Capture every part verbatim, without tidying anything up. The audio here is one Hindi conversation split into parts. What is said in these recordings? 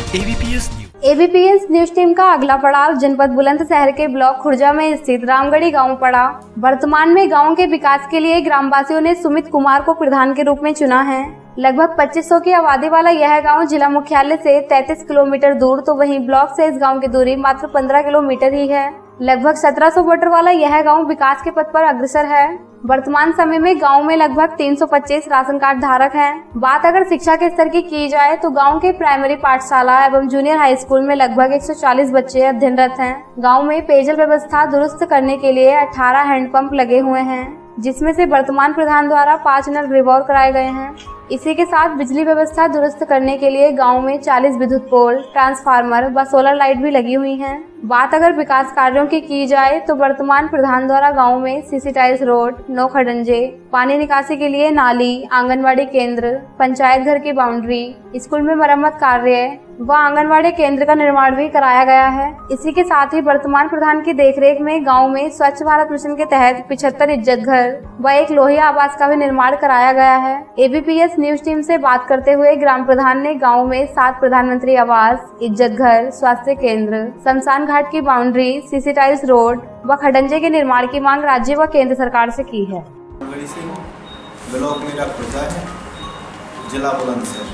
ABPS news ABPS news team का अगला पड़ाव जनपद बुलंदशहर के ब्लॉक खुर्जा में स्थित रामगढ़ी गांव पड़ा। वर्तमान में गांव के विकास के लिए ग्रामवासियों ने सुमित कुमार को प्रधान के रूप में चुना है। लगभग पच्चीस सौ की आबादी वाला यह गांव जिला मुख्यालय से तैंतीस किलोमीटर दूर, तो वहीं ब्लॉक से इस गांव की दूरी मात्र पंद्रह किलोमीटर ही है। लगभग सत्रह सौ वोटर वाला यह गांव विकास के पथ पर अग्रसर है। वर्तमान समय में गांव में लगभग तीन सौ पच्चीस राशन कार्ड धारक हैं। बात अगर शिक्षा के स्तर की की जाए तो गांव के प्राइमरी पाठशाला एवं जूनियर हाई स्कूल में लगभग एक सौ चालीस बच्चे अध्ययनरत हैं। गांव में पेयजल व्यवस्था दुरुस्त करने के लिए अठारह हैंडपंप लगे हुए हैं, जिसमें से वर्तमान प्रधान द्वारा पाँच नल रिवॉल्व कराए गए हैं। इसी के साथ बिजली व्यवस्था दुरुस्त करने के लिए गांव में चालीस विद्युत पोल, ट्रांसफार्मर व सोलर लाइट भी लगी हुई हैं। बात अगर विकास कार्यों की की जाए तो वर्तमान प्रधान द्वारा गांव में सीसी टाइल्स रोड, नौ खडंजे, पानी निकासी के लिए नाली, आंगनवाड़ी केंद्र, पंचायत घर की बाउंड्री, स्कूल में मरम्मत कार्य व आंगनवाड़ी केंद्र का निर्माण भी कराया गया है। इसी के साथ ही वर्तमान प्रधान की देखरेख में गांव में स्वच्छ भारत मिशन के तहत पिछहत्तर इज्जत घर व एक लोहिया आवास का भी निर्माण कराया गया है। एबीपीएस न्यूज टीम से बात करते हुए ग्राम प्रधान ने गांव में सात प्रधानमंत्री आवास, इज्जत घर, स्वास्थ्य केंद्र, शमशान घाट की बाउंड्री, सीसी टाइल्स रोड व खडंजे के निर्माण की मांग राज्य व केंद्र सरकार से की है। ब्लॉक मेरा खुर्जा है, जिला बुलंदशहर।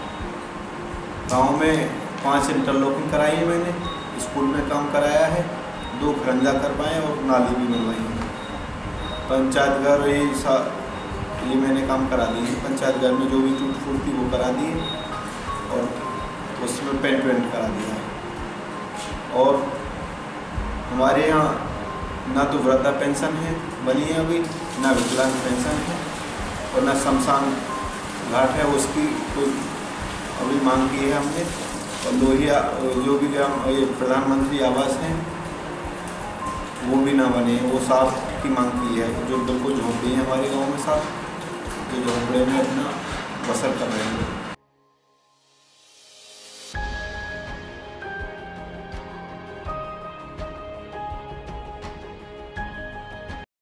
गांव में पांच इंटरलॉकिंग कराई है मैंने, स्कूल में काम कराया है, दो खरंजा करवाए और नाली भी बनवाई है। पंचायत घर ये ये मैंने काम करा दी है। पंचायत घर में जो भी टूट फूट थी वो करा दी है और उसमें पेंट वेंट करा दिया है। और हमारे यहाँ ना तो वृद्धा पेंशन है बनी है अभी, ना विकलांग पेंशन है और ना शमशान घाट है, उसकी कोई अभी मांग की है हमने। और लोहिया जो भी ये प्रधानमंत्री आवास हैं वो भी ना बने, वो साफ की मांग की है। जो बिल्कुल झोंपड़ी है हमारे गांव में, साफ जो झोंपड़े में अपना बसर कर रहे हैं।